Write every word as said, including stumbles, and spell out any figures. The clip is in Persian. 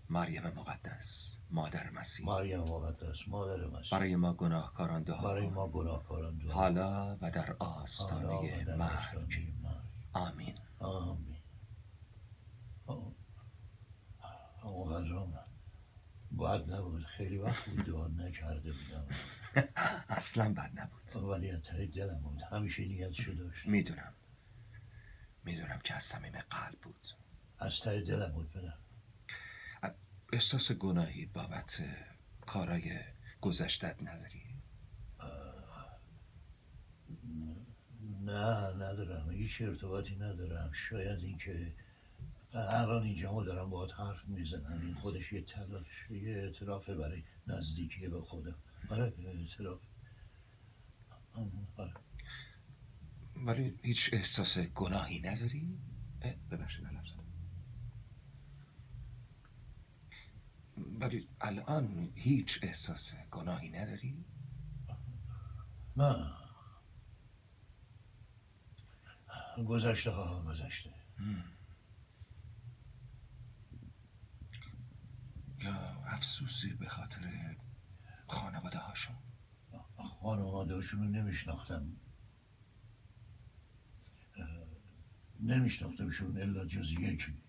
مریم مقدس مادر مسیح، مریم مقدس مادر مسیح، برای ما گناهکاران دعا برای کن، ما گناهکاران دعا کن، حالا و در حالا و آستانه در مرگ. آستانه مرگ. آمین. آمین. اونقدر بد نبود، خیلی وقت بود دعا نکرده بودم. اصلا بد نبود، ولی از ته دلم بود، همیشه نیتشو داشتم. میدونم میدونم که از صمیم قلب بود، از ته دلم بود. پدر احساس گناهی بابت کارای گذشتت نداری؟ نه ندارم، هیچ ارتباطی ندارم. شاید این که الان اینجا دارم باهات حرف میزنم این خودش یه تلاش، یه اعترافه برای نزدیکی به خدا. آره اعتراف. آره. ولی هیچ احساس گناهی نداری؟ ببخشید من لفظ زدم. ولی الان هیچ احساس گناهی نداری؟ نه، گذشته ها گذشته. یا افسوسی به خاطر خانواده هاشون؟ خانواده هاشون رو نمیشناختم، نمیشناختمشون الا جز یکی.